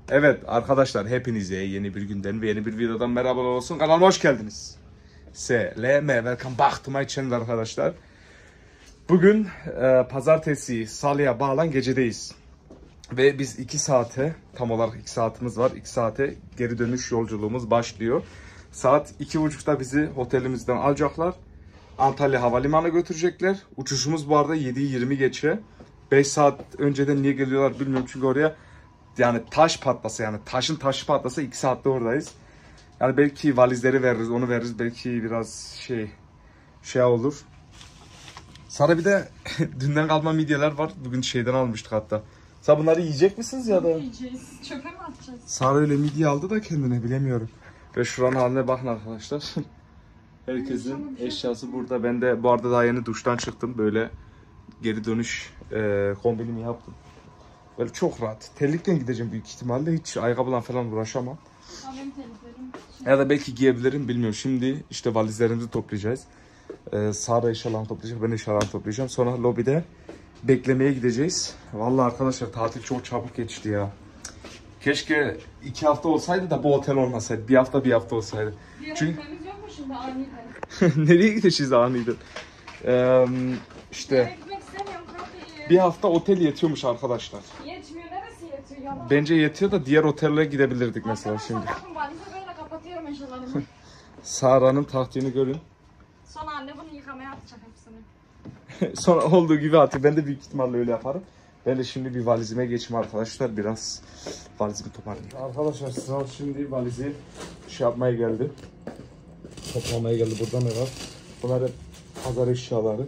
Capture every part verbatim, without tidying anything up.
Evet arkadaşlar, hepinize yeni bir günden ve yeni bir videodan merhabalar olsun. Kanalıma hoş geldiniz. S L M welcome back to my channel arkadaşlar. Bugün e, pazartesi salıya bağlan gecedeyiz. Ve biz iki saate, tam olarak iki saatimiz var. iki saate geri dönüş yolculuğumuz başlıyor. Saat iki buçukta bizi otelimizden alacaklar. Antalya Havalimanı'na götürecekler. Uçuşumuz bu arada yediyi yirmi geçe. beş saat önceden niye geliyorlar bilmiyorum çünkü oraya yani taş patlasa, yani taşın taşı patlasa iki saatte oradayız. Yani belki valizleri veririz, onu veririz, belki biraz şey şey olur. Sonra bir de dünden kalma midyeler var. Bugün şeyden almıştık hatta. Sen bunları yiyecek misiniz ya da? Yiyeceğiz. Çöpe mi atacağız? Sara öyle midye aldı da kendine, bilemiyorum. Ve şuranın haline bakın arkadaşlar. Herkesin eşyası burada. Ben de bu arada daha yeni duştan çıktım. Böyle geri dönüş e, kombinimi yaptım. Böyle çok rahat. Terlikle gideceğim büyük ihtimalle. Hiç ayakkabılan falan uğraşamam. Benim terliklerim. Ya da belki giyebilirim, bilmiyorum. Şimdi işte valizlerimizi toplayacağız. Ee, Sara eşyalarını toplayacak, ben eşyalarını toplayacağım. Sonra lobide beklemeye gideceğiz. Vallahi arkadaşlar tatil çok çabuk geçti ya. Keşke iki hafta olsaydı da bu otel olmasaydı. Bir hafta bir hafta olsaydı. Bir Çünkü haftamız yok mu şimdi aniden? nereye gideceğiz aniden? Ee, işte Gitmek istemiyorum kapıyı. bir hafta otel yetiyormuş arkadaşlar. Yetmiyor, neresi yetiyor yalan. Bence yetiyor da diğer otellere gidebilirdik mesela Arkadaşlar şimdi. bakın valizi böyle kapatıyorum eşyalarımı. Sara'nın taktiğini görün. Sonra anne bunu yıkamaya atacak hepsini. Sonra olduğu gibi atıyor. Ben de büyük ihtimalle öyle yaparım. Ben de şimdi bir valizime geçeyim arkadaşlar. Biraz valizimi toparlayayım. Arkadaşlar sıra şimdi valizi şey yapmaya geldi. Toplamaya geldi. Burada ne var? Bunlar hep pazar eşyaları.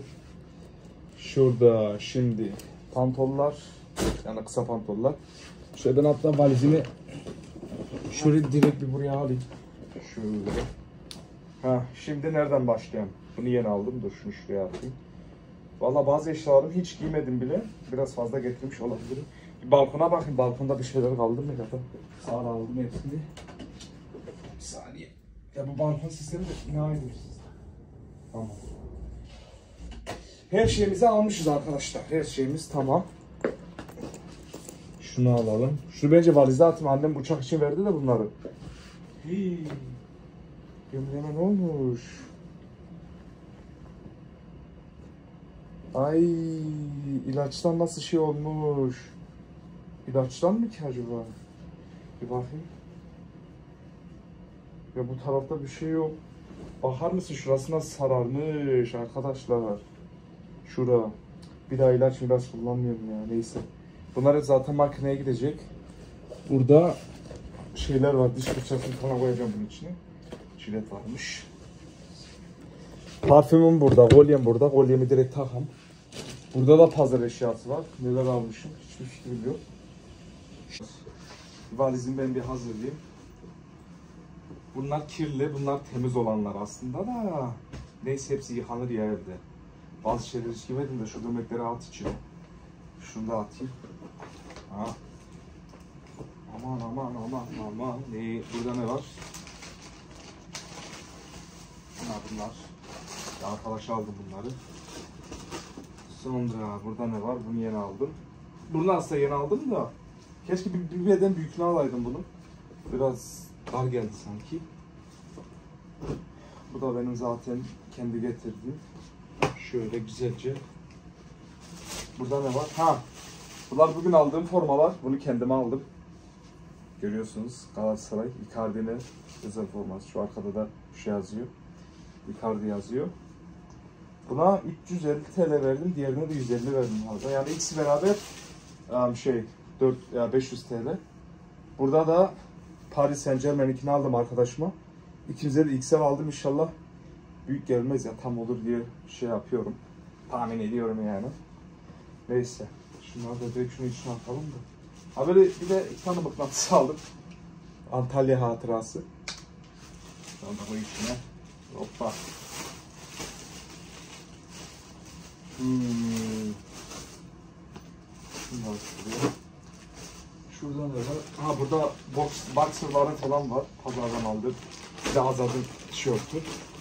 Şurada şimdi pantollar. Yani kısa pantollar. Şöyle ben hatta valizimi şöyle direkt bir buraya alayım. Şöyle. Ha, şimdi nereden başlayayım? Bunu yeni aldım. Dur şunu şuraya atayım. Valla bazı eşyalarımı hiç giymedim bile. Biraz fazla getirmiş olabilirim. Bir balkona bakayım. Balkonda bir şeyler kaldı mı ya da? Sağ aldım hepsini. Bir saniye. Ya bu balkon sistemi de ne ayrı sizde? Tamam. Her şeyimizi almışız arkadaşlar. Her şeyimiz tamam. Şunu alalım. Şunu bence valize atayım. Annem uçak için verdi de bunları. Hii. Gömleğime ne olmuş? Ay, ilaçtan nasıl şey olmuş? İlaçtan mı ki acaba? Bir bakayım. Ya bu tarafta bir şey yok. Bakar mısın, şurası nasıl sararmış arkadaşlar? Şura. Bir daha ilaç ilaç kullanmıyorum ya, neyse. Bunlar zaten makineye gidecek. Burada şeyler var, diş fırçasını falan koyacağım bunun içine. Jilet varmış. Parfümüm burada, kolyem burada. Kolyemi direkt takam. Burada da pazar eşyası var. Neler almışım hiçbir fikrim yok. Valizimi ben bir hazırlayayım. Bunlar kirli, bunlar temiz olanlar aslında da. Neyse, hepsi yıkanır ya evde. Bazı şeyleri hiç giymedim de şu gömlekleri at içine. Şunu da atayım. Ha. Aman aman aman aman. Ne? Burada ne var? Bunlar bunlar. Ya arkadaş aldım bunları. Sonra burada ne var? Bunu yeni aldım. Bunu aslında yeni aldım da keşke bir, bir beden büyükünü alaydım bunu. Biraz dar geldi sanki. Bu da benim zaten kendi getirdiğim. Şöyle güzelce. Burada ne var? Ha. Bunlar bugün aldığım formalar. Bunu kendime aldım. Görüyorsunuz, Galatasaray Icardi'nin özel forması. Şu arkada da şey yazıyor. Icardi yazıyor. Buna üç yüz elli TL verdim, diğerine de yüz elli verdim orada. Yani ikisi beraber um, şey dört ya beş yüz TL. Burada da Paris Saint-Germain'inkini aldım arkadaşıma. iki yüz elli X L aldım, inşallah büyük gelmez ya, tam olur diye şey yapıyorum. Tahmin ediyorum yani. Neyse. Şunları da direkt şunu içine atalım da. Ha böyle bir de iki tane mıknatıs aldım. Antalya hatırası. Şunu da koy içine. Hoppa. Hmm. Şunlar şuraya. Şurada ne var? Ha, burada box, boxer'ları falan var. Pazardan aldım. Bir de Azad'ın tişörtü.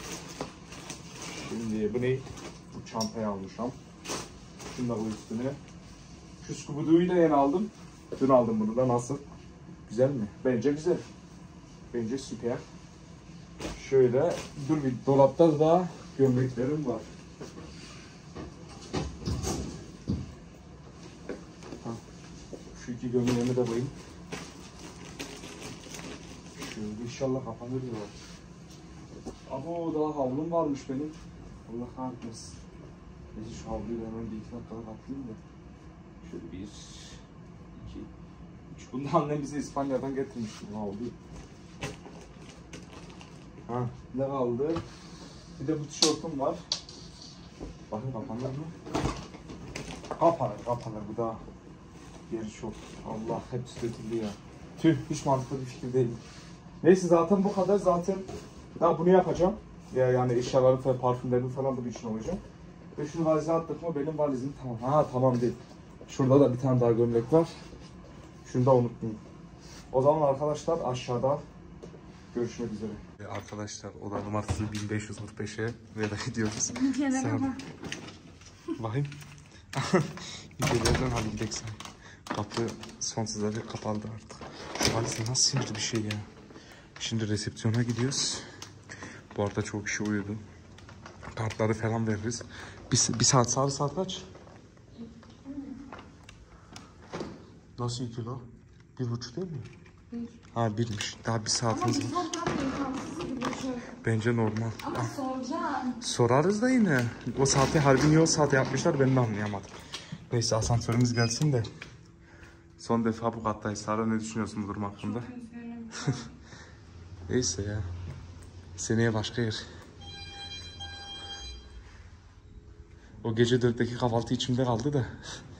Şimdi bu ne? Bu çantayı almışım. Şunu da bu üstüne. Şu Scooby-Doo'yu da yeni aldım. Dün aldım bunu da, nasıl? Güzel mi? Bence güzel. Bence süper. Şöyle dur bir dolapta da gömleklerim var. Ha. Şu iki gömleğimi de koyayım. Şöyle inşallah kapanır ya. Abo daha havlum varmış benim. Allah kahretmesin. Neyse şu havluyu hemen bir iki dakikada katlayayım da. Şöyle bir, iki, üç. Bunu annem bize İspanya'dan getirmişti bu havluyu. Ha, ne kaldı? Bir de bu tişörtüm var. Bakın kapanır mı? Kapanır, kapanır. Bu da yeri çok. Allah hepsi döküldü ya. Tüh, hiç mantıklı bir fikir değil. Neyse zaten bu kadar. Zaten daha bunu yapacağım. Ya yani eşyaları ve parfümlerim falan da bir için olacak. Ve şunu valize attık mı benim valizim tamam. Ha tamam değil. Şurada da bir tane daha gömlek var. Şunu da unutmayayım. O zaman arkadaşlar aşağıda görüşmek üzere. Arkadaşlar oda numarası bin beş yüz kırk beşe veda ediyoruz. Sen... Bakayım. Gidelim hadi gidelim sen. Kapı sonsuza dek kapandı artık. Şu valiz nasıl sinirli bir şey ya. Şimdi resepsiyona gidiyoruz. Bu arada çok kişi uyudu. Kartları falan veririz. Bir, bir saat sarı saat kaç? Nasıl iki kilo? Bir buçuk değil mi? Bir. Ha birmiş. Daha bir saatimiz var. Bence normal. Ama soracağım. Sorarız da yine. O saati harbi yol saati yapmışlar ben de anlayamadım. Neyse asansörümüz gelsin de. Son defa bu kattayız. Sara ne düşünüyorsun bu durum hakkında? Neyse ya. Seneye başka yer. O gece dörtteki kahvaltı içimde kaldı da.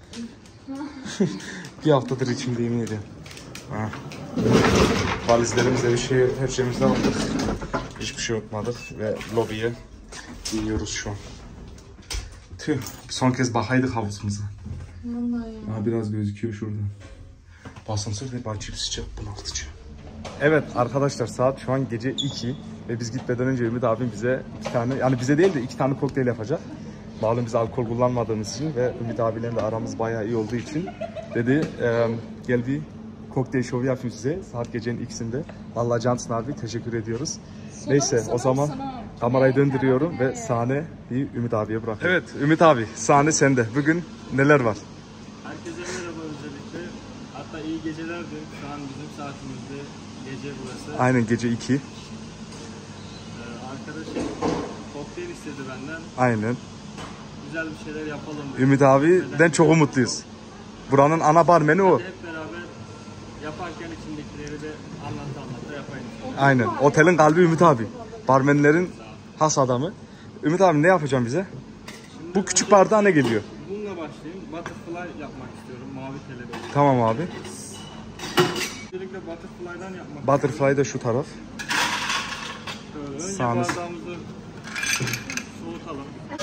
Bir haftadır içimde yemin ediyorum. Ha. Valizlerimizle bir şey, her şeyimizden aldık. Hiçbir şey unutmadık ve lobiye gidiyoruz şu an. Tüh, son kez bakaydık havuzumuza. Vallahi ya. Ha, biraz gözüküyor şuradan. Asansör ve bahçe sıcak bunaltıcı. Evet arkadaşlar saat şu an gece iki ve biz gitmeden önce Ümit abim bize iki tane, yani bize değil de iki tane kokteyl yapacak. Malum biz alkol kullanmadığımız için ve Ümit abiyle de aramız bayağı iyi olduğu için dedi e, gel bir kokteyl şovu yapayım size saat gecenin ikisinde. Vallahi Cansın abi teşekkür ediyoruz. Sana, Neyse sana, o zaman sana. kamerayı döndürüyorum Evet. ve sahne bir Ümit abiye bırakıyorum. Evet Ümit abi sahne sende. Bugün neler var? Herkese merhaba öncelikle. Hatta iyi geceler diyorum. Şu an bizim saatimizde gece burası. Aynen gece iki. Ee, arkadaşım kokteyl istedi benden. Aynen. Güzel bir şeyler yapalım dedi. Ümit abiden çok umutluyuz. Buranın ana barmeni o. Hep beraber yaparken içindekileri de anlata anlata yapayım. Aynen. Otelin kalbi Ümit abi. Barmenlerin has adamı. Ümit abi ne yapacaksın bize? Şimdi Bu küçük bardağa ne geliyor? bununla başlayayım. Butterfly yapmak istiyorum. Mavi kelebek. Tamam abi. Öncelikle butterfly'dan yapmak Butterfly da şu taraf. istiyorum. Önce Sağınız. bardağımızı soğutalım.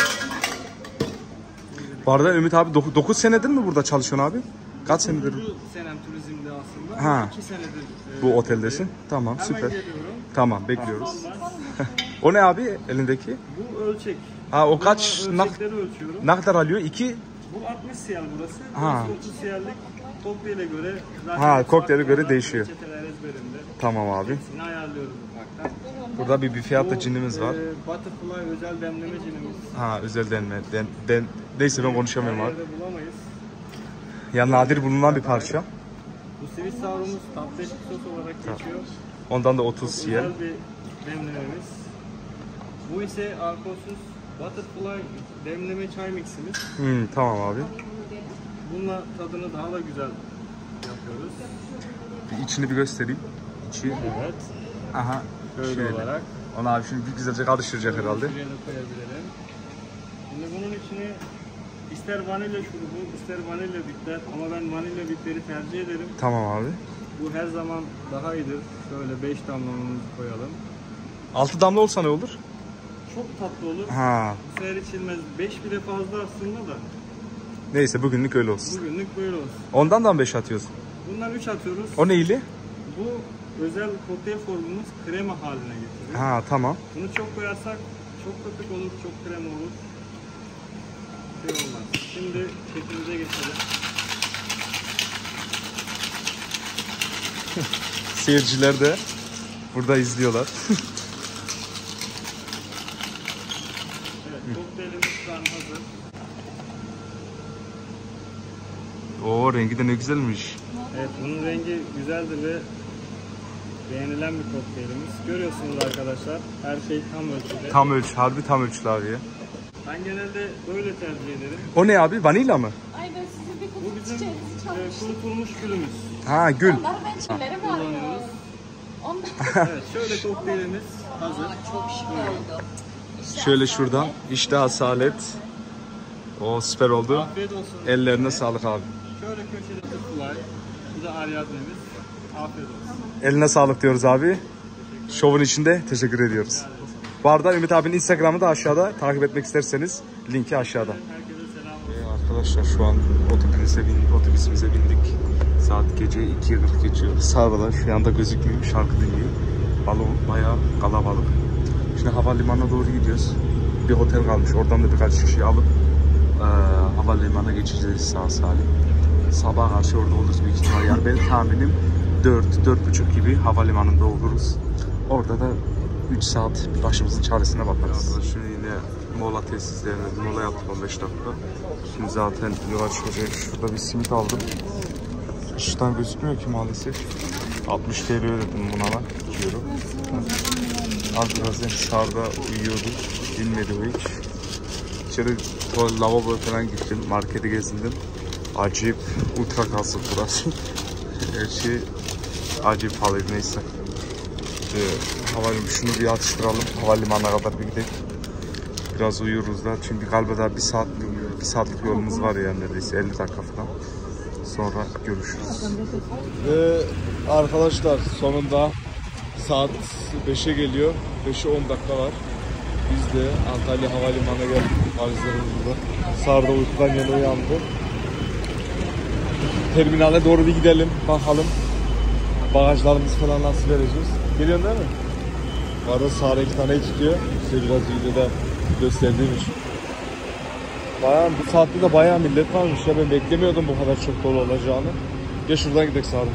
Bu arada Ümit abi dokuz senedir mi burada çalışıyorsun abi? Kaç senedir? Bu senem turizmde aslında. Ha. iki senedir e, Bu oteldesin. Tamam Hemen süper. geliyorum. Tamam bekliyoruz. Var. O ne abi elindeki? Bu ölçek. Ha o kaç? Bunlar Ne, ölçekleri ölçüyorum. ne kadar alıyor? iki? Bu altmış siyal burası. Ha. Burası otuz siyallik. Kokteyle göre. zaten Ha, kokteyle göre farklı değişiyor. reçeteler ezberimde. Tamam abi. Hepsini ayarlıyoruz ufaktan. Burada bir büfe hatta Bu, cinimiz var. E, butterfly özel demleme cinimiz. Ha özel denme. Den, den, neyse ben konuşamıyorum Her abi. yerde bulamayız. Ya nadir bulunan bir parça. Bu sivit savrumuz tatlı ekşi sos olarak geçiyor. Ondan da otuz siyel. Özel bir demlememiz. Bu ise alkolsüz butterfly demleme çay miximiz. Hmm, tamam abi. Bununla tadını daha da güzel yapıyoruz. Bir içini bir göstereyim. İçi. Evet. Aha. Şöyle Şöyle. olarak. Onu abi şimdi bir güzelce karıştıracak herhalde. Şuraya da koyabilirim. Şimdi bunun içine ister vanilya şurubu, ister vanilya bitter ama ben vanilya bitteri tercih ederim. Tamam abi. Bu her zaman daha iyidir. Şöyle beş damlamamızı koyalım. altı damla olsa ne olur? Çok tatlı olur. Ha. Bu sefer içilmez. beş bile fazla aslında da. Neyse bugünlük öyle olsun. Bugünlük böyle olsun. Ondan da mı beş atıyorsun? Bundan üç atıyoruz. O neyli? Bu özel kokteyl formumuz krema haline getiriyor. Ha tamam. Bunu çok koyarsak çok köpük olur, çok krema olur. Şey olmaz. Şimdi şeklimize geçelim. Seyirciler de burada izliyorlar. Evet, kokteylimiz şu an hazır. Oo, rengi de ne güzelmiş. Evet, bunun rengi güzeldir ve beğenilen bir kokteylimiz. Görüyorsunuz arkadaşlar, her şey tam ölçüde. Tam ölçü, harbi tam ölçülü abi ya. Ben genelde böyle tercih ederim. O ne abi? Vanilya mı? Ay ben sizin bir Bu kutu bizim çiçeğinizi e, çalmıştım. kurutulmuş gülümüz. Ha, gül. Onlar ben çiçekleri var ya. Kullanıyoruz. Onlar Evet, şöyle kokteylimiz hazır. çok şık oldu. Şöyle şuradan. İşte asalet. O süper oldu. Afiyet olsun. Ellerine sağlık abi. Şöyle köşede Fly. Bu da Aryazne'miz. Afiyet olsun. Eline sağlık diyoruz abi. Şovun içinde teşekkür ediyoruz. Bu arada Ümit abinin Instagram'ı da aşağıda. Takip etmek isterseniz linki aşağıda. Herkese selam. Ee, arkadaşlar şu an otobüse bindik, otobüsümüze bindik. Saat gece ikiye kırk geçiyor. Sağda şu yanda gözükmüyor, şarkı dinliyor. Balon bayağı kalabalık. Şimdi havalimanına doğru gidiyoruz. Bir otel kalmış. Oradan da birkaç kişi alıp e, havalimanına geçeceğiz sağ salim. Sabah karşı orada oluruz büyük ihtimal. Yani benim tahminim dört dört buçuk gibi havalimanında oluruz. Orada da üç saat başımızın çaresine bakarız. Arkadaşlar şimdi yine mola tesislerine mola yaptık on beş dakika. Şimdi zaten yola çıkacağız. Şurada bir simit aldım. Işıktan gözükmüyor ki maalesef. altmış T L ödedim buna lan. iki euro. Az biraz dışarıda uyuyordu. Bilmedi o hiç. İçeri lavaboya falan gittim. Markete gezindim. Acayip ultra kalsın burası. Her şey acayip pahalı, neyse. Ee, havalimanı şunu bir atıştıralım. Havalimanına kadar bir gidelim. Biraz uyuruz da. Çünkü galiba daha bir saat bir saatlik yolumuz var yani neredeyse elli dakika falan. Sonra görüşürüz. Ve arkadaşlar sonunda saat beşe geliyor. beşe on dakika var. Biz de Antalya Havalimanı'na geldik. Valizlerimiz burada. Sarda uykudan yeni uyandı. Terminale doğru bir gidelim. Bakalım bagajlarımızı falan nasıl vereceğiz. Geliyorsun değil mi? Bu arada Sara iki tane tutuyor. Size biraz videoda gösterdiğim için. Bayağı, bu saatte de bayağı millet varmış ya. Ben beklemiyordum bu kadar çok dolu olacağını. Gel şuradan gidelim Sara.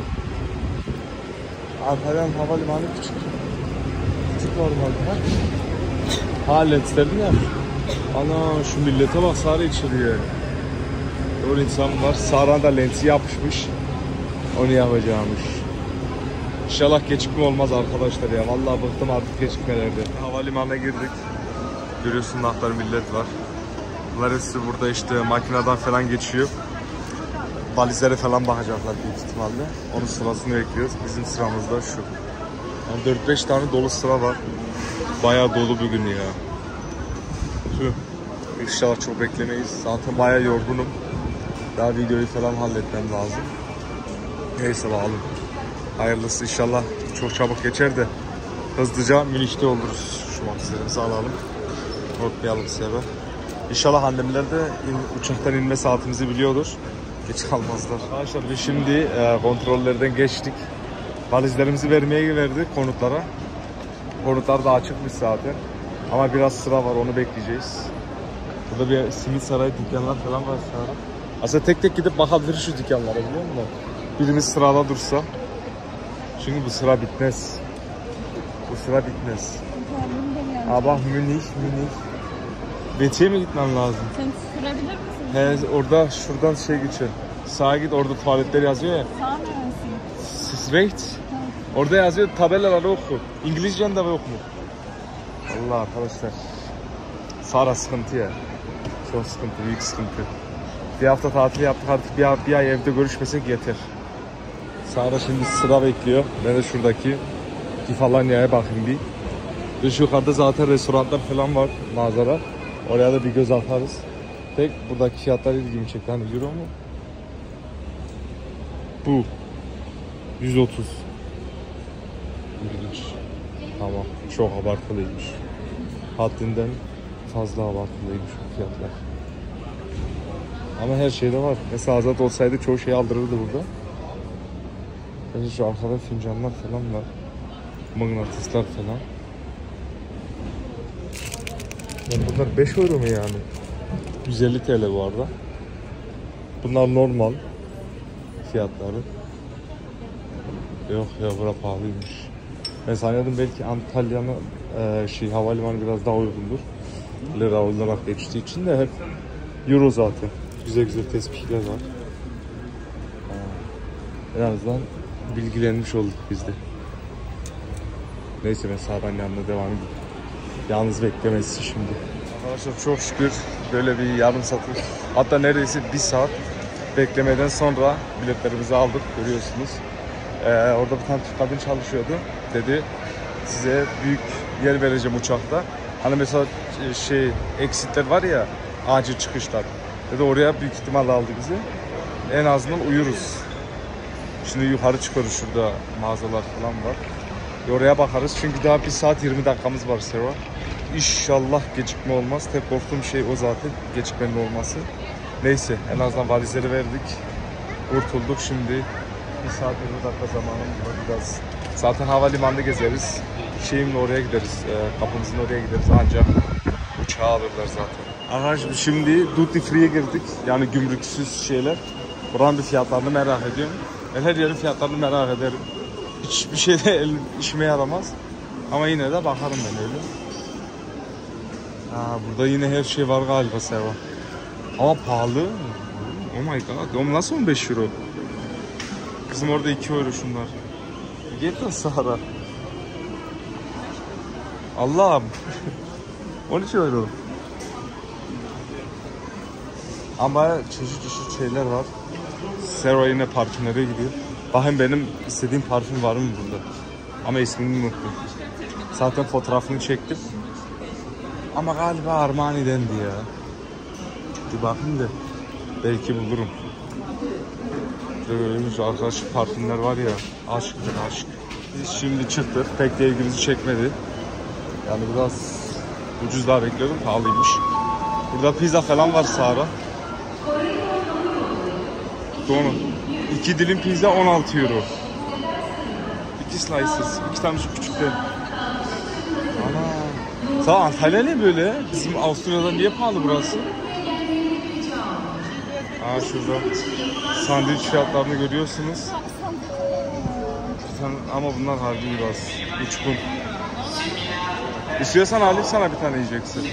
Antalya'nın havalimanı küçük. Küçük normalde ha. Ha lenslerini ya. Ana şu millete bak Sara içeriye. Doğru insan var. Sara'nın da lensi yapışmış. Onu yapacağımış. İnşallah gecikme olmaz arkadaşlar ya. Vallahi bıktım artık gecikmelerde. Havalimanına girdik. Görüyorsun naklar millet var. Bunlar hepsi burada işte makineden falan geçiyor. Valizlere falan bakacaklar büyük ihtimalle. Onun sırasını bekliyoruz. Bizim sıramızda şu. Yani dört beş tane dolu sıra var. Bayağı dolu bir gün ya. Tüh. İnşallah çok beklemeyiz. Zaten bayağı yorgunum. Daha videoyu falan halletmem lazım. Neyse bakalım. Hayırlısı inşallah çok çabuk geçer de hızlıca Münih'te oluruz. Şu maksatlarımızı alalım. Unutmayalım sebebi. İnşallah annemler de in, uçaktan inme saatimizi biliyordur. Geç kalmazlar. Arkadaşlar biz şimdi e, kontrollerden geçtik. Valizlerimizi vermeye verdik konutlara. Konutlar da açıkmış zaten. Ama biraz sıra var, onu bekleyeceğiz. Burada bir simit sarayı dükkanlar falan var sonra. Aslında tek tek gidip bakabiliriz şu dükkanlara, biliyor musun? Birimiz sırada dursa. Çünkü bu sıra bitmez. Bu sıra bitmez. Aa bak Münih, Münih. Betiye mi gitmem lazım? Sen sürebilir misin? He, orada şuradan şey geçiyor. Sağa git, orada tuvaletler yazıyor ya. Sağ neresi? Straight. Orada yazıyor, tabelaları oku. İngilizcen de yok mu? Allah arkadaşlar. Sara sıkıntı ya. Çok sıkıntı, büyük sıkıntı. Bir hafta tatil yaptık, artık bir, bir ay evde görüşmesek yeter. Sara şimdi sıra bekliyor. Ben de şuradaki Kefalanya'ya bakayım bir. Ve şu yukarıda zaten restoranlar falan var, manzara. Oraya da bir göz atarız. Tek buradaki fiyatlar ilgimi çekti. Hani euro mu? Bu. yüz otuz. İlginç. Tamam. Çok abartılıymış. Haddinden fazla abartılıymış bu fiyatlar. Ama her şeyde var. Mesela Azat olsaydı çoğu şeyi aldırırdı burada. Bence şu arkada fincanlar falan var. Mıknatıslar falan. Yani bunlar beş euro mu yani? yüz elli T L bu arada. Bunlar normal fiyatları. Yok ya, bura pahalıymış. Ben sanıyordum belki Antalya'nın e, şey havalimanı biraz daha uygundur. Lira olarak geçtiği için de hep euro zaten. Güzel güzel tespihler var. En azından bilgilenmiş olduk biz de. Neyse ben sağdan yanına devam edeyim. Yalnız beklemesi şimdi. Arkadaşlar çok şükür böyle bir yarım saat, hatta neredeyse bir saat beklemeden sonra biletlerimizi aldık, görüyorsunuz. Ee, orada bir tane Türk kadın çalışıyordu. Dedi size büyük yer vereceğim uçakta. Hani mesela şey exitler var ya, acil çıkışlar. Dedi oraya büyük ihtimal aldı bizi. En azından uyuruz. Şimdi yukarı çıkıyoruz, şurada mağazalar falan var. Oraya bakarız çünkü daha bir saat yirmi dakikamız var Serra. İnşallah gecikme olmaz. Tek korktuğum şey o zaten, gecikmenin olması. Neyse en azından valizleri verdik. Kurtulduk şimdi. Bir saat yirmi dakika zamanımız var biraz. Zaten havalimanında gezeriz. Şeyimle oraya gideriz. E, kapımızın oraya gideriz ancak uçağı alırlar zaten. Arkadaşlar şimdi duty free'ye girdik. Yani gümrüksüz şeyler. Buranın bir fiyatlarını merak ediyorum. Ben her yerin fiyatlarını merak ederim. Hiçbir şey de işime yaramaz. Ama yine de bakarım ben öyle. Ha, burada yine her şey var galiba Serva. Ama pahalı. Oh my god. Oğlum nasıl on beş euro? Bizim orada iki euro şunlar. Git lan Sahara. Allah'ım. on üç euro. Ama çeşit çeşit şeyler var. Serva yine parfümlere gidiyor. Bakın benim istediğim parfüm var mı burada? Ama ismini unuttum. Zaten fotoğrafını çektim. Ama galiba Armani'dendi ya. Bir bakayım da belki bulurum. Böyle arkadaş parfümler var ya. Aşktır aşk. Biz şimdi çıktık. Pek de ilgimizi çekmedi. Yani biraz ucuz daha bekliyordum. Pahalıymış. Burada pizza falan var Sara. Doğru. İki dilim pizza on altı euro. İki slices. İki tane şu küçükten. Ana. Sağ Antalya ne böyle? Bizim Avusturya'da niye pahalı burası? Aa şurada sandviç fiyatlarını görüyorsunuz. Ama bunlar harbi biraz uçkun. İstiyorsan alayım sana bir tane yiyeceksin.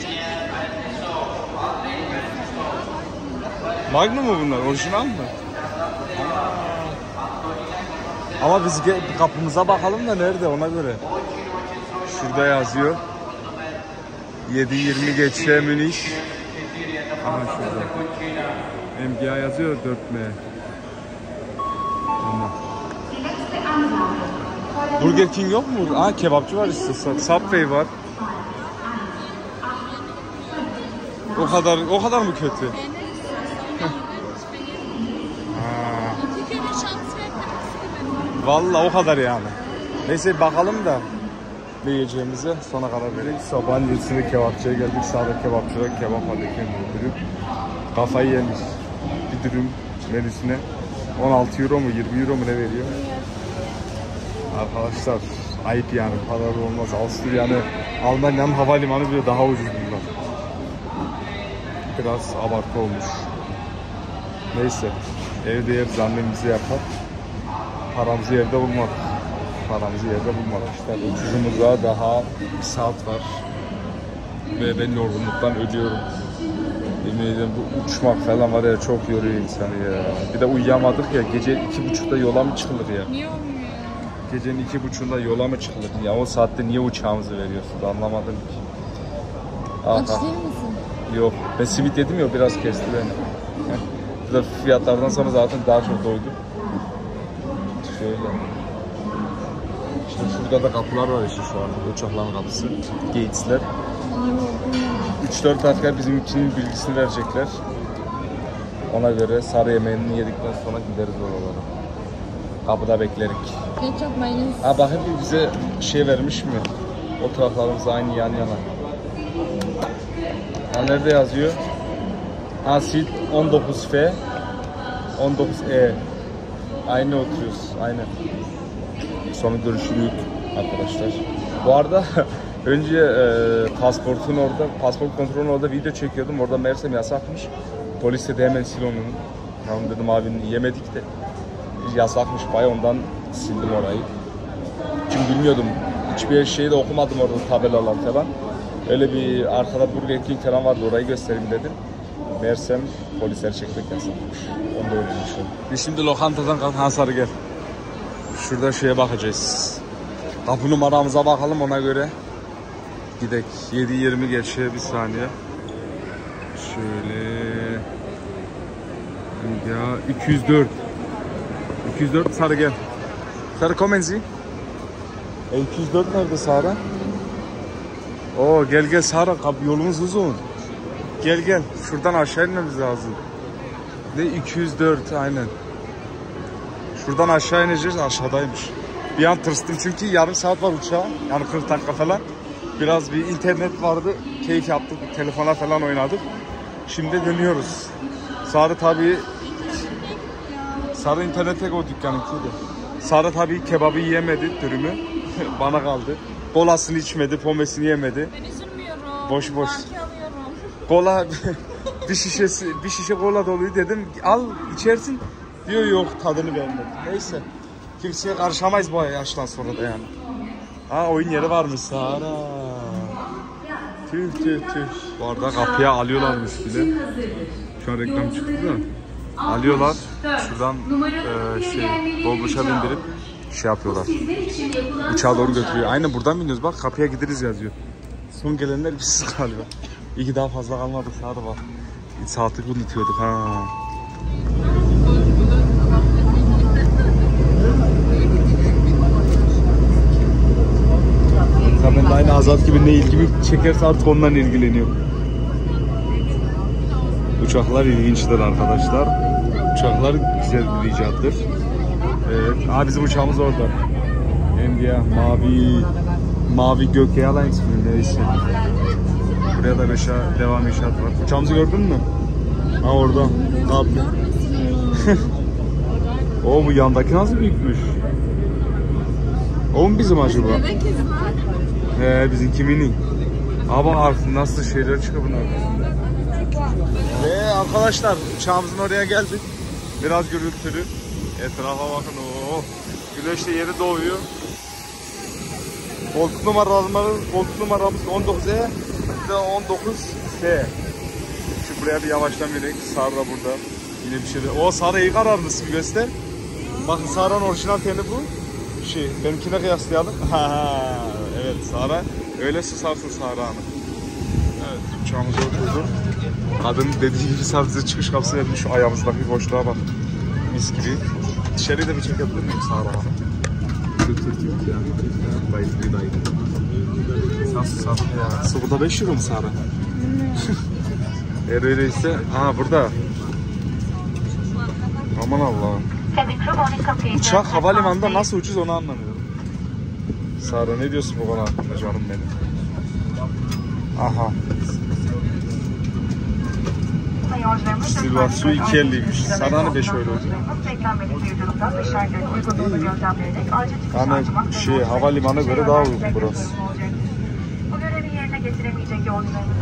Magnum mu bunlar? Orijinal mı? Ama biz kapımıza bakalım da nerede ona göre. Şurada yazıyor. yedi yirmi geçe Münih. Aha şurada. M G A yazıyor dört M. Tamam. Burger King yok mu? Aa kebapçı var işte. Subway var. O kadar o kadar mı kötü? Vallahi o kadar yani. Neyse bakalım da ne yiyeceğimize sonra karar verelim. Sabahın yedisinde kebapçıya geldik. Sağda kebapçıda kebap alırken dürüm. Kafayı yemiş. Bir dürüm menüsüne on altı euro mu yirmi euro mu ne veriyor? Arkadaşlar ayıp yani, paralı olmaz. Avusturya yani Almanya'nın havalimanı bile daha ucuz bunlar. Biraz abartı olmuş. Neyse evde yeriz, annemizi yapar. Paramızı yerde bulmadık. Paramızı yerde bulmadık. İşte uçuşumuza daha bir saat var. Ve ben yorgunluktan ölüyorum. Yemin ederim bu uçmak falan var ya, çok yoruyor insanı ya. Bir de uyuyamadık ya, gece iki buçukta yola mı çıkılır ya? Niye olmuyor? Gecenin iki buçuğunda yola mı çıkılır ya? O saatte niye uçağımızı veriyorsunuz? Anlamadım ki. Aç değil misin? Yok. Ben simit yedim ya, biraz kesti beni. Bir de fiyatlardan sonra zaten daha çok doydum. Şöyle. İşte şurada da kapılar var işte şu an. Uçakların kapısı. Gates'ler. üç dört dakika bizim için bilgisini verecekler. Ona göre sarı yemeğini yedikten sonra gideriz oralara. Kapıda beklerik. Ketçap mayonez. Ha bakın bize şey vermiş mi? Oturaklarımız aynı yan yana. Ha nerede yazıyor? Ha seat on dokuz F on dokuz E. Aynı oturuyoruz. Aynı. Sonra görüşürüz arkadaşlar. Bu arada önce e, pasportun orada, pasport kontrolünün orada video çekiyordum. Orada meğersem yasakmış. Polis de hemen sil onu. Tamam dedim abi, yemedik de yasakmış bayağı, ondan sildim orayı. Çünkü bilmiyordum. Hiçbir şeyi de okumadım orada tabelalar falan. Öyle bir arkada Burger King falan vardı, orayı göstereyim dedim. Meğersem polisler çekmek yasakmış. Onu da öğrenmişim. Biz şimdi lokantadan kalk. Ha Sarı gel. Şurada şeye bakacağız. Kapı numaramıza bakalım, ona göre gidek. yedi yirmi geçiyor, bir saniye. Şöyle. Ya iki yüz dört. iki yüz dört Sarı gel. Sarı komenzi. E iki yüz dört nerede Sarı? Oo gel gel Sarı, kap yolumuz uzun. Gel gel. Şuradan aşağı inmemiz lazım. Ne iki yüz dört aynen. Şuradan aşağı ineceğiz, aşağıdaymış. Bir an tırstım çünkü yarım saat var uçağa. Yani kırk dakika falan. Biraz bir internet vardı. Keyif yaptık. Telefona falan oynadık. Şimdi dönüyoruz. Sarı tabii Sarı internete o dükkanınkiydi. Sarı tabii kebabı yiyemedi, dürümü. Bana kaldı. Kolasını içmedi, pomesini yemedi. Ben üzülmüyorum. Boş boş. Marki alıyorum. Kola bir şişesi bir şişe kola doluyu dedim. Al içersin. Diyor yok, tadını beğenmedim. Neyse. Kimseye karışamayız bu yaştan sonra da yani. Ha oyun yeri varmış Sara. Tüh tüh tüh. Bu arada kapıya alıyorlarmış bile. Şu an reklam çıktı da. Alıyorlar. Şuradan e, şey dolmuşa bindirip şey yapıyorlar. Uçağa doğru götürüyor. Aynen buradan biniyoruz. Bak kapıya gideriz yazıyor. Son gelenler biziz galiba. İyi ki daha fazla kalmadık. Saat var. Saati unutuyorduk ha. Ben de aynı Azat gibi ne ilgimi çekerse artık ondan ilgileniyorum. Uçaklar ilginçtir arkadaşlar. Uçaklar güzel bir icattır. Evet, aa bizim uçağımız orada. Endia mavi mavi gök Airlines mi neyse. Buraya da beşe devam inşaat var. Uçağımızı gördün mü? Ha orada. Abi. O bu yandaki nasıl büyükmüş? O mu bizim acaba? He bizimki mini. Ama artık nasıl şeyler çıkıyor bunlar. Ve arkadaşlar uçağımızın oraya geldik. Biraz gürültülü. Etrafa bakın. Oo. Güneş de yeni doğuyor. Koltuk numaralarımız, koltuk numaramız on dokuz E ve on dokuz S. Şimdi buraya bir yavaştan binelim. Sarı da burada. Yine bir şey de. O Sarı iyi kararlısın, göster. Bakın Sarı'nın orijinal teni bu. Şey, benimkine kıyaslayalım. Evet Sara, öyle susarsın Sara Hanım. Evet, uçağımıza oturduk. Kadın dediği gibi sadece çıkış kapısı vermiş, şu ayağımızdaki boşluğa bak. Mis gibi. Dışarıyı da bir çekebilir miyim Sara Hanım? Tut tut tut ya. Dayı dayı. Nasıl Sara ya? Sıvıda beş euro mu Sara? Eğer öyleyse, ha burada. Aman Allah'ım. Uçak havalimanında nasıl ucuz onu anlamıyorum. Sara ne diyorsun bu konu hakkında canım benim? Aha. Silvasyon iki elliymiş. Sana hani beş öyle olacak. Yani şey havalimanına göre daha uygun burası. Bu görevi yerine getiremeyecek yolcularımıza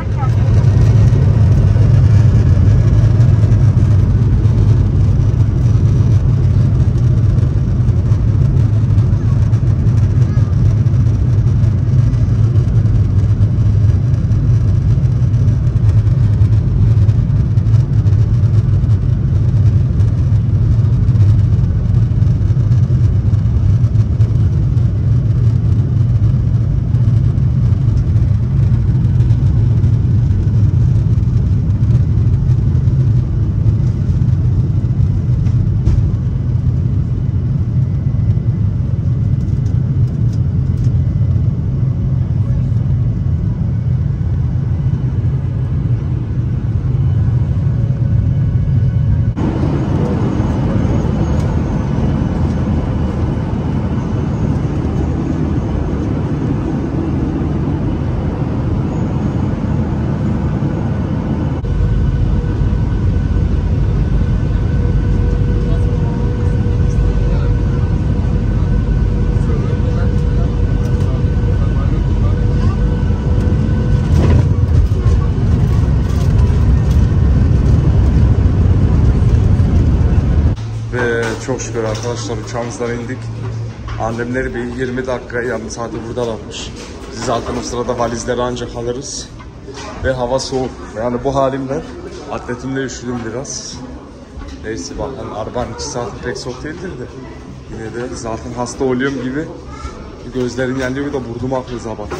Çok şükür arkadaşlar uçağımızdan indik. Annemleri bir yirmi dakika yarım saati buradalarmış. Biz zaten o sırada valizleri ancak alırız. Ve hava soğuk. Yani bu halimle atletimle üşüdüm biraz. Neyse bakın arabanın iki saati pek soğuk değildir de. Yine de zaten hasta oluyorum gibi. Gözlerim yanıyor da burnum akıyor zaten.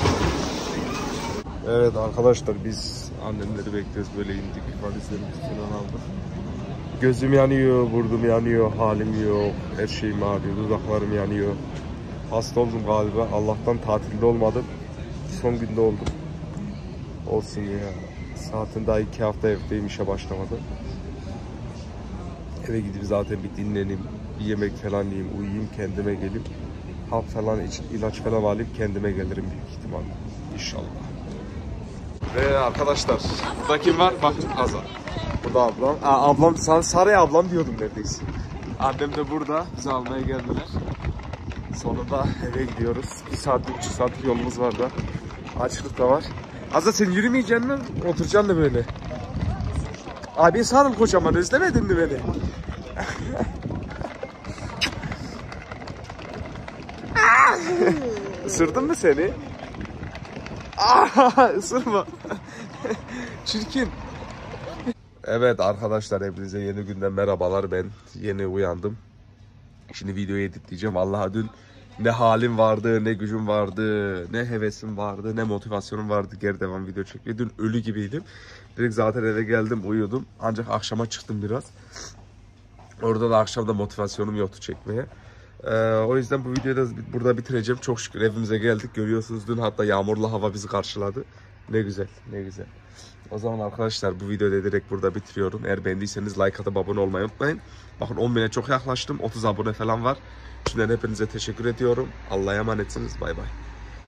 Evet arkadaşlar biz annemleri bekliyoruz, böyle indik, valizlerimizi falan aldık. Gözüm yanıyor, burnum yanıyor, halim yok, her şeyim ağrıyor, dudaklarım yanıyor. Hasta oldum galiba, Allah'tan tatilde olmadım, son günde oldum. Olsun ya, saatin daha iki hafta evdeyim, işe başlamadım. Eve gidip zaten bir dinleneyim, bir yemek falan yiyeyim, uyuyayım, kendime gelip hap falan için ilaç falan alayım, kendime gelirim büyük ihtimalle. İnşallah. Ve arkadaşlar, burada kim var? Bakın Hazar. Burada ablam. Aa, ablam, sana Sarıya ablam diyordum neredeyse. Annem de burada, bizi almaya geldiler. Sonunda eve gidiyoruz. Bir saat, üç saatlik yolumuz var da. Açlık da var. Hazar sen yürümeyeceksin mi? Oturacaksın da böyle. Abi sağ kocaman, özlemedin mi beni? Isırdın mı seni? Aa, ısırma. Çirkin. Evet arkadaşlar, hepinize yeni günden merhabalar. Ben yeni uyandım. Şimdi videoyu editleyeceğim. Allah'a dün ne halim vardı, ne gücüm vardı, ne hevesim vardı, ne motivasyonum vardı. Geri devam video çekmeye. Dün ölü gibiydim. Direkt zaten eve geldim, uyudum. Ancak akşama çıktım biraz. Orada da akşamda motivasyonum yoktu çekmeye. Ee, o yüzden bu videoyu da burada bitireceğim. Çok şükür evimize geldik. Görüyorsunuz dün hatta yağmurlu hava bizi karşıladı. Ne güzel, ne güzel. O zaman arkadaşlar bu videoyu direkt burada bitiriyorum. Eğer beğendiyseniz like atıp abone olmayı unutmayın. Bakın on bine çok yaklaştım. otuz abone falan var. Şimdiden hepinize teşekkür ediyorum. Allah'a emanetsiniz. Bay bay.